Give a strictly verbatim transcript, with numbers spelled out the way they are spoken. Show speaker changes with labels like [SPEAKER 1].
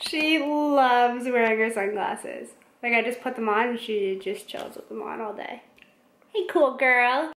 [SPEAKER 1] She loves wearing her sunglasses. Like I just put them on and she just chills with them on all day. Hey, cool girl.